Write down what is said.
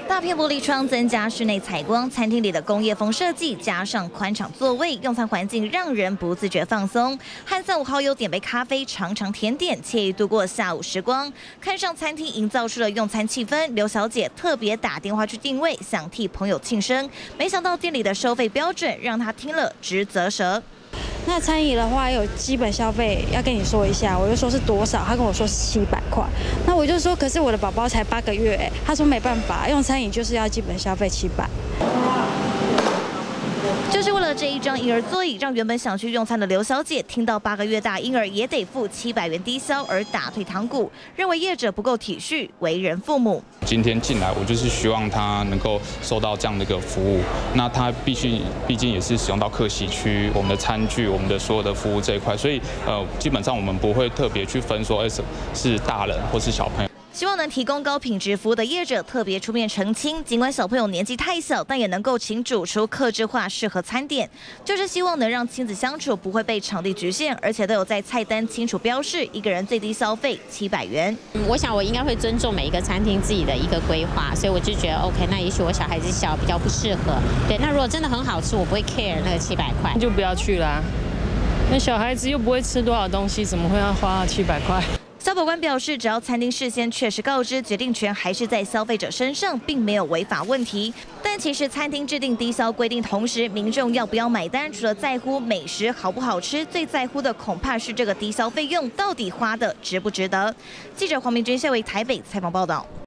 大片玻璃窗增加室内采光，餐厅里的工业风设计加上宽敞座位，用餐环境让人不自觉放松。和3、5好友点杯咖啡，尝尝甜点，惬意度过下午时光。看上餐厅营造出的用餐气氛，刘小姐特别打电话去定位，想替朋友庆生，没想到店里的收费标准让她听了直啧舌。 那餐饮的话有基本消费要跟你说一下，我就说是多少，他跟我说700块，那我就说可是我的宝宝才8个月，他说没办法，用餐饮就是要基本消费700。 就是为了这一张婴儿座椅，让原本想去用餐的刘小姐听到8个月大婴儿也得付700元低消而打退堂鼓，认为业者不够体恤为人父母。 今天进来，我就是希望他能够收到这样的一个服务。那他毕竟也是使用到客席区、我们的餐具、我们的所有的服务这一块，所以基本上我们不会特别去分说，是大人或是小朋友。 希望能提供高品质服务的业者特别出面澄清，尽管小朋友年纪太小，但也能够请主厨客制化适合餐点，就是希望能让亲子相处不会被场地局限，而且都有在菜单清楚标示，一个人最低消费700元。 我想我应该会尊重每一个餐厅自己的一个规划，所以我就觉得 OK， 那也许我小孩子小比较不适合，对，那如果真的很好吃，我不会 care 那个700块， 就不要去啦。那小孩子又不会吃多少东西，怎么会要花700块？ 消保官表示，只要餐厅事先确实告知，决定权还是在消费者身上，并没有违法问题。但其实餐厅制定低消规定同时，民众要不要买单，除了在乎美食好不好吃，最在乎的恐怕是这个低消费用到底花的值不值得。记者黄明君、谢维台北采访报道。